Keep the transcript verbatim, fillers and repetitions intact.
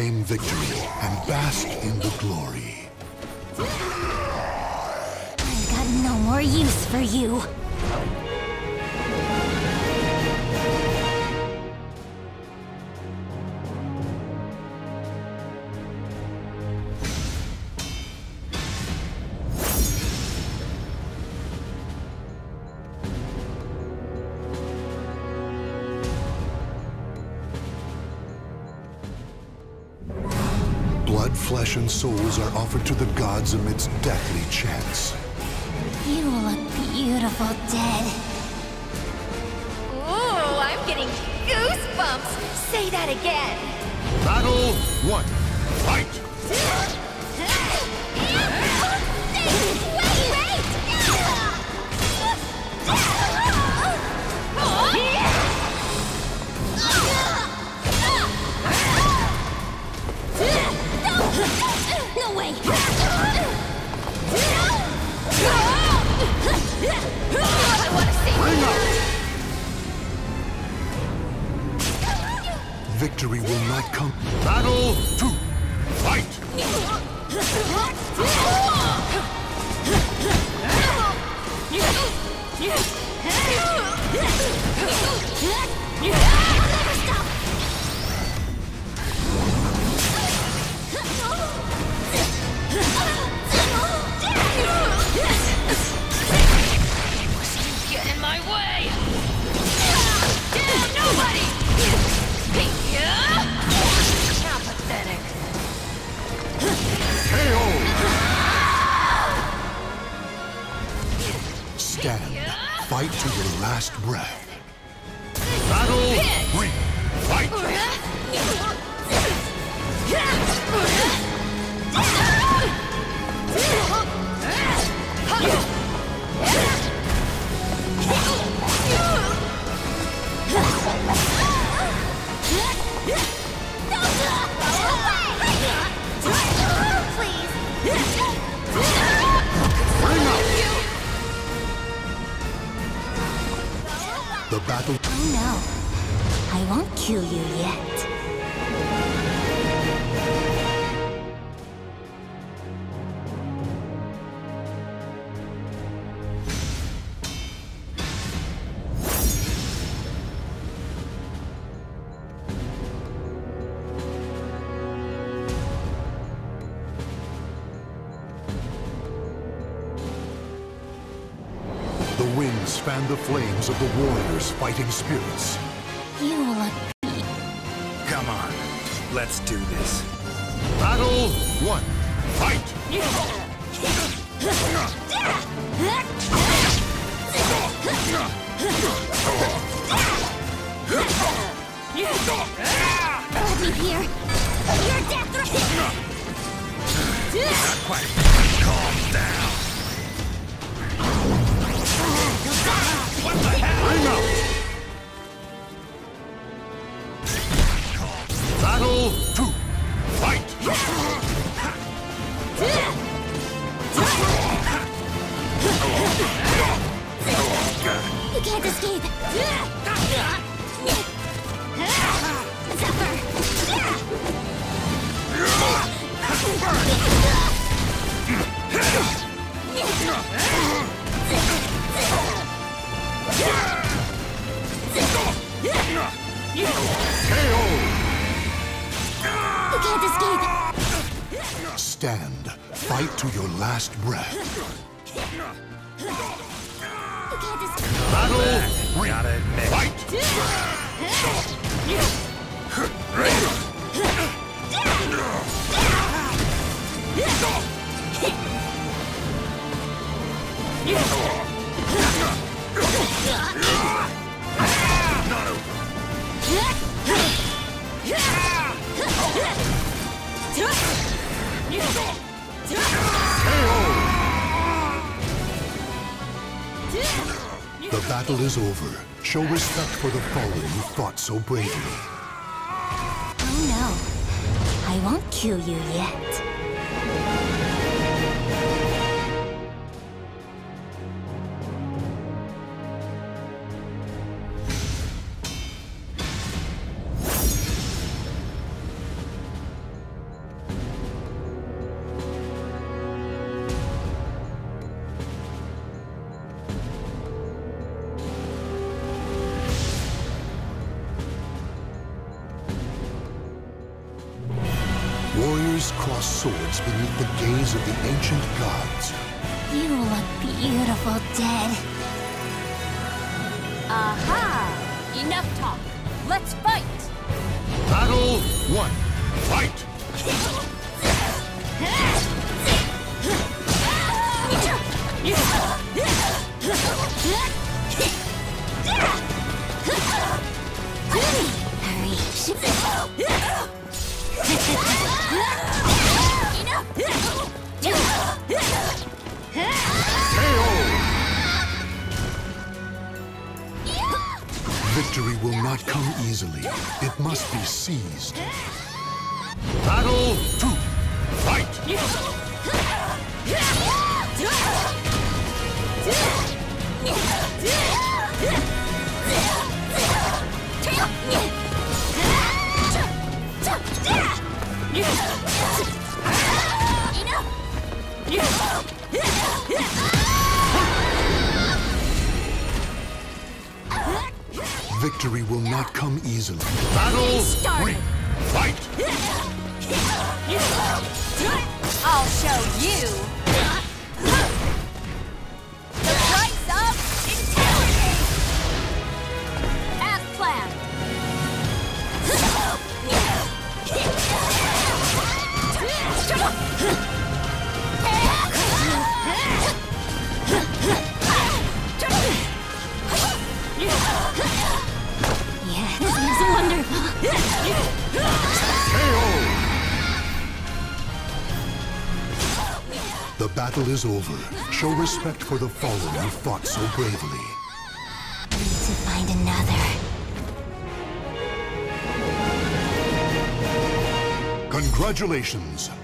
Claim victory and bask in the glory. I've got no more use for you. Blood, flesh, and souls are offered to the gods amidst deathly chants. You look beautiful dead. Ooh, I'm getting goosebumps! Say that again! Battle one. Fight! Wait, No way! I want to see Bring up! Victory will not come. Battle two. Fight! Get in my way! Damn, nobody! How pathetic. K O! Stand. Fight to your last breath. Battle three. Fight! Bring up! The battle. Oh no. I won't kill you yet. The winds fan the flames of the warriors' fighting spirits. You look... Come on, let's do this. Battle one. Fight! Let me hear your death threat! Not quite. Calm down. What the hell? Bring up! Battle two. Fight! You can't escape! K O! You can't escape! Stand. Fight to your last breath. You can't escape! Battle three. Gotta admit. Fight! The battle is over. Show respect for the fallen who fought so bravely. Oh no. I won't kill you yet. Warriors cross swords beneath the gaze of the ancient gods. You look beautiful dead. Aha! Enough talk. Let's fight! Battle one. Fight! Victory will not come easily. It must be seized. Battle two. Fight! Victory will not come easily. Battle three. Fight! I'll show you the price of integrity! As planned. Yeah, this is wonderful. The battle is over. Show respect for the fallen who fought so bravely. Need to find another. Congratulations!